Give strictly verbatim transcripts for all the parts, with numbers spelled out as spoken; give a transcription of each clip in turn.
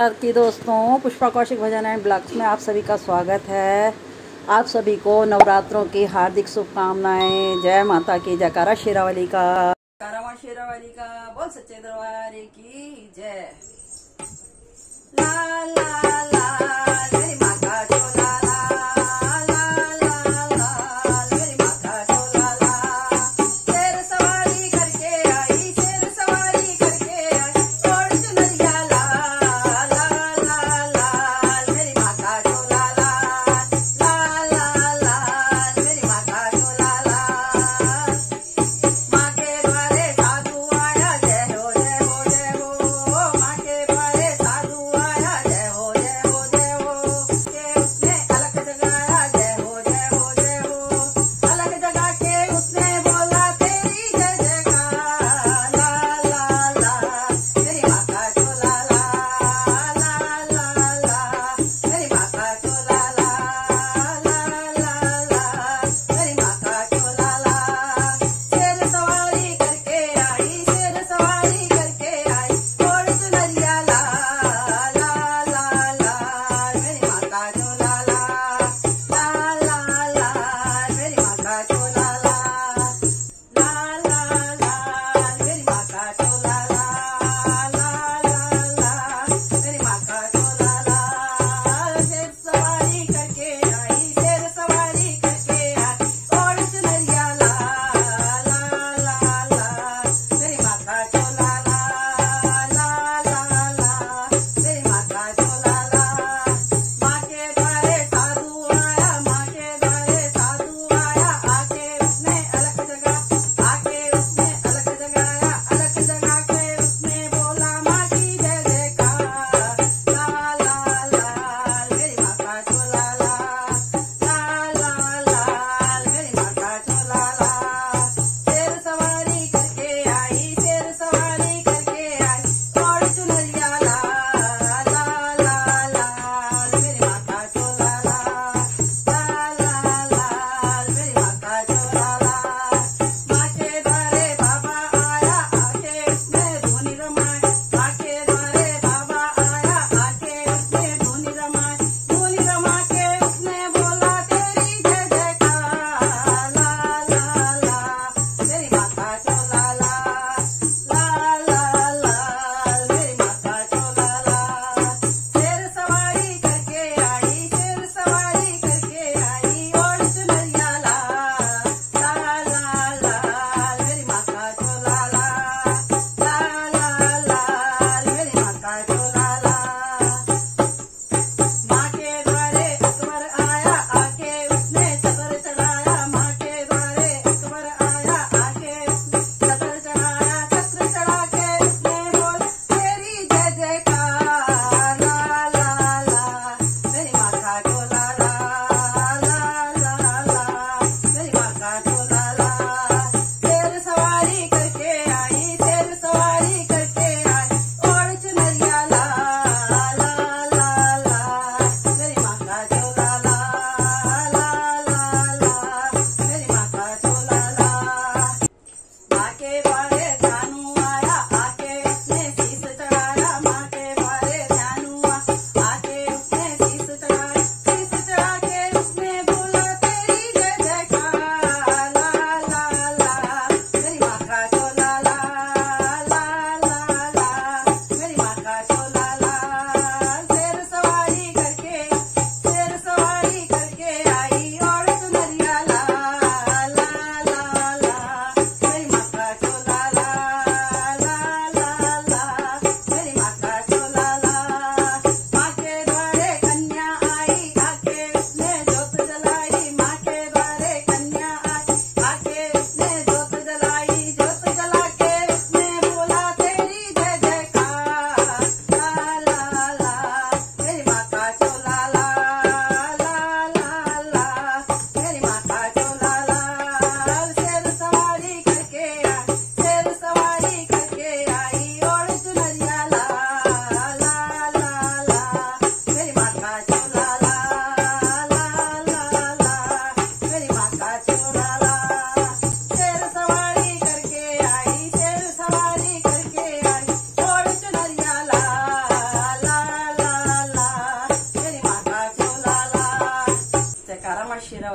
की दोस्तों, Pushpa Kaushik Bhajan and blogs में आप सभी का स्वागत है। आप सभी को नवरात्रों की हार्दिक शुभकामनाएं। जय माता की, जयकारा शेरावाली का, जयकारा शेरावाली का, बोल सच्चे दरबार की जय। ला ला ला मेरी माता चोला ला, ला ला ला मेरी माता चोला ला। शेर सवारी करके आई, शेर सवारी करके आई, तोड़ चुनरिया ला, ला ला ला मेरी माता चोला ला, ला ला ला मेरी माता चोला ला। माँ के द्वारे साधु आया, जय हो जय हो जय हो, माँ के द्वारे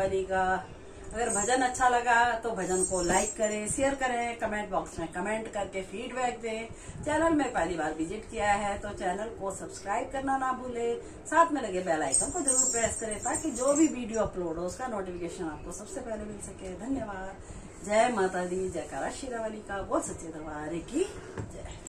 शेरावाली का। अगर भजन अच्छा लगा तो भजन को लाइक करें, शेयर करें, कमेंट बॉक्स में कमेंट करके फीडबैक दें। चैनल में पहली बार विजिट किया है तो चैनल को सब्सक्राइब करना ना भूलें। साथ में लगे बेल आइकन को जरूर प्रेस करें ताकि जो भी वीडियो अपलोड हो उसका नोटिफिकेशन आपको सबसे पहले मिल सके। धन्यवाद। जय माता दी, जयकारा शेरावाली का, बोल सच्चे दरबार की जय।